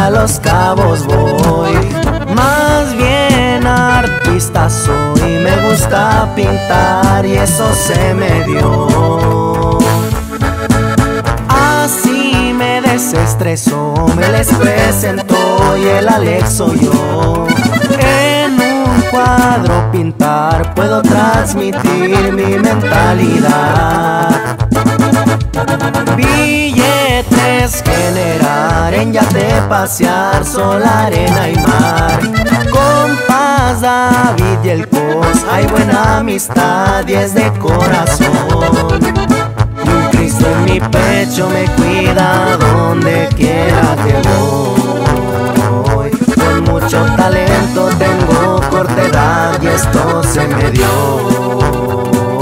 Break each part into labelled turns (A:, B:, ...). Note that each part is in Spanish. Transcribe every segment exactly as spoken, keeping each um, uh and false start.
A: a Los Cabos voy. Más bien artista soy, me gusta pintar y eso se me dio. Así me desestresó, me les presentó y el Alex soy yo. En un cuadro pintar puedo transmitir mi mentalidad. Billetes generar, en yate pasear, sol, arena y mar. Compas David y el Cos, hay buena amistad y es de corazón. Y un Cristo en mi pecho me cuida donde quiera que voy. Con mucho talento tengo corta edad y esto se me dio.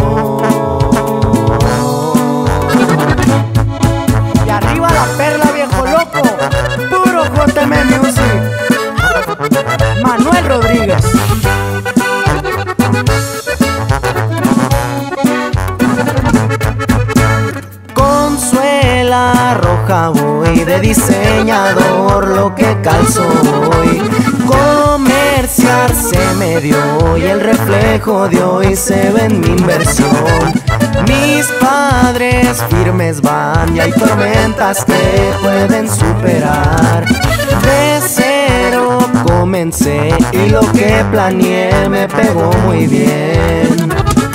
A: Manuel Rodríguez. Consuela Roja voy, de diseñador lo que calzo hoy. Comerciar se me dio y el reflejo de hoy se ve en mi inversión. Mis padres firmes van y hay tormentas que pueden superar. De cero comencé y lo que planeé me pegó muy bien.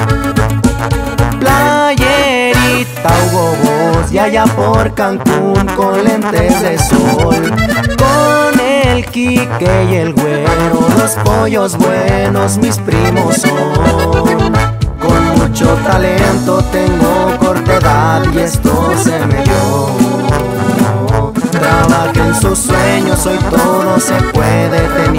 A: Playerita Hugo Boss y allá por Cancún con lentes de sol. Con el Quique y el Güero, los pollos buenos mis primos son. Con mucho talento tengo corta edad y esto se me dio. Trabajen sus sueños, hoy todo se puede tener.